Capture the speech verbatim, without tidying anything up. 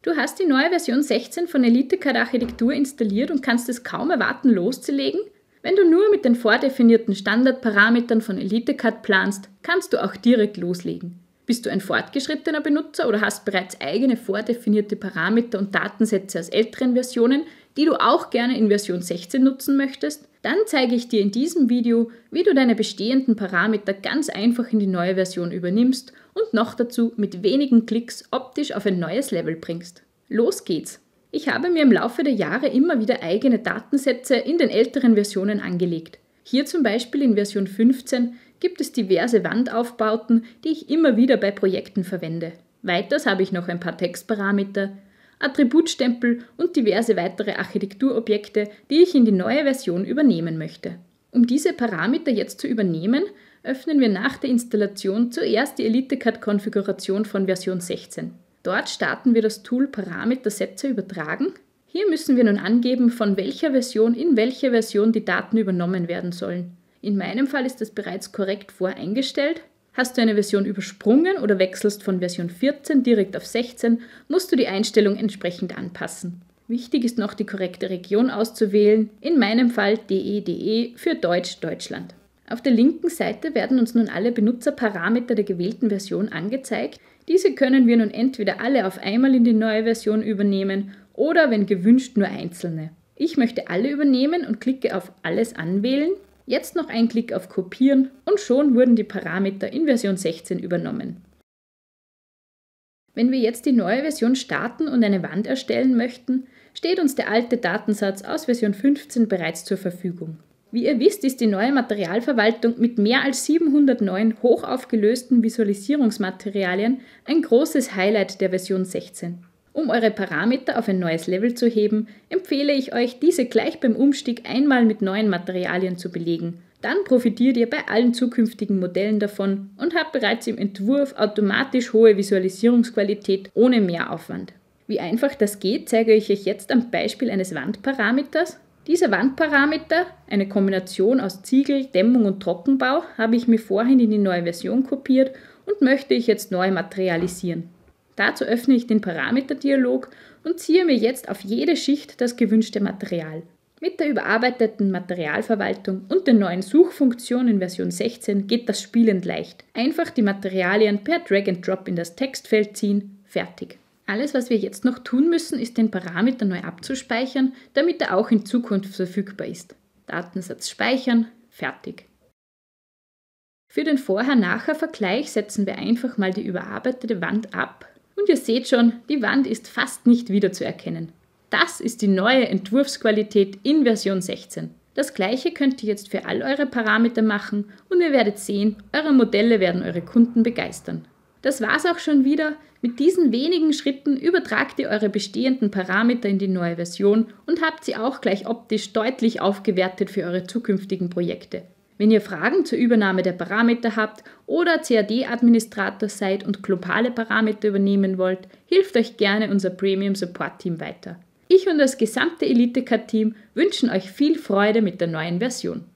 Du hast die neue Version sechzehn von EliteCAD Architektur installiert und kannst es kaum erwarten, loszulegen? Wenn du nur mit den vordefinierten Standardparametern von EliteCAD planst, kannst du auch direkt loslegen. Bist du ein fortgeschrittener Benutzer oder hast bereits eigene vordefinierte Parameter und Datensätze aus älteren Versionen, die du auch gerne in Version sechzehn nutzen möchtest? Dann zeige ich dir in diesem Video, wie du deine bestehenden Parameter ganz einfach in die neue Version übernimmst und noch dazu mit wenigen Klicks optisch auf ein neues Level bringst. Los geht's! Ich habe mir im Laufe der Jahre immer wieder eigene Datensätze in den älteren Versionen angelegt. Hier zum Beispiel in Version fünfzehn gibt es diverse Wandaufbauten, die ich immer wieder bei Projekten verwende. Weiters habe ich noch ein paar Textparameter, Attributstempel und diverse weitere Architekturobjekte, die ich in die neue Version übernehmen möchte. Um diese Parameter jetzt zu übernehmen, öffnen wir nach der Installation zuerst die EliteCAD-Konfiguration von Version sechzehn. Dort starten wir das Tool Parametersätze übertragen. Hier müssen wir nun angeben, von welcher Version in welche Version die Daten übernommen werden sollen. In meinem Fall ist das bereits korrekt voreingestellt. Hast du eine Version übersprungen oder wechselst von Version vierzehn direkt auf sechzehn, musst du die Einstellung entsprechend anpassen. Wichtig ist noch, die korrekte Region auszuwählen, in meinem Fall D E D E für Deutsch Deutschland. Auf der linken Seite werden uns nun alle Benutzerparameter der gewählten Version angezeigt. Diese können wir nun entweder alle auf einmal in die neue Version übernehmen oder, wenn gewünscht, nur einzelne. Ich möchte alle übernehmen und klicke auf Alles anwählen. Jetzt noch ein Klick auf Kopieren und schon wurden die Parameter in Version sechzehn übernommen. Wenn wir jetzt die neue Version starten und eine Wand erstellen möchten, steht uns der alte Datensatz aus Version fünfzehn bereits zur Verfügung. Wie ihr wisst, ist die neue Materialverwaltung mit mehr als siebenhundertneun hochaufgelösten Visualisierungsmaterialien ein großes Highlight der Version sechzehn. Um eure Parameter auf ein neues Level zu heben, empfehle ich euch, diese gleich beim Umstieg einmal mit neuen Materialien zu belegen. Dann profitiert ihr bei allen zukünftigen Modellen davon und habt bereits im Entwurf automatisch hohe Visualisierungsqualität ohne Mehraufwand. Wie einfach das geht, zeige ich euch jetzt am Beispiel eines Wandparameters. Dieser Wandparameter, eine Kombination aus Ziegel, Dämmung und Trockenbau, habe ich mir vorhin in die neue Version kopiert und möchte ich jetzt neu materialisieren. Dazu öffne ich den Parameterdialog und ziehe mir jetzt auf jede Schicht das gewünschte Material. Mit der überarbeiteten Materialverwaltung und der neuen Suchfunktion in Version sechzehn geht das spielend leicht. Einfach die Materialien per Drag and Drop in das Textfeld ziehen, fertig. Alles, was wir jetzt noch tun müssen, ist den Parameter neu abzuspeichern, damit er auch in Zukunft verfügbar ist. Datensatz speichern, fertig. Für den Vorher-Nachher-Vergleich setzen wir einfach mal die überarbeitete Wand ab. Und ihr seht schon, die Wand ist fast nicht wiederzuerkennen. Das ist die neue Entwurfsqualität in Version sechzehn. Das gleiche könnt ihr jetzt für all eure Parameter machen und ihr werdet sehen, eure Modelle werden eure Kunden begeistern. Das war's auch schon wieder. Mit diesen wenigen Schritten übertragt ihr eure bestehenden Parameter in die neue Version und habt sie auch gleich optisch deutlich aufgewertet für eure zukünftigen Projekte. Wenn ihr Fragen zur Übernahme der Parameter habt oder C A D-Administrator seid und globale Parameter übernehmen wollt, hilft euch gerne unser Premium Support Team weiter. Ich und das gesamte EliteCAD-Team wünschen euch viel Freude mit der neuen Version.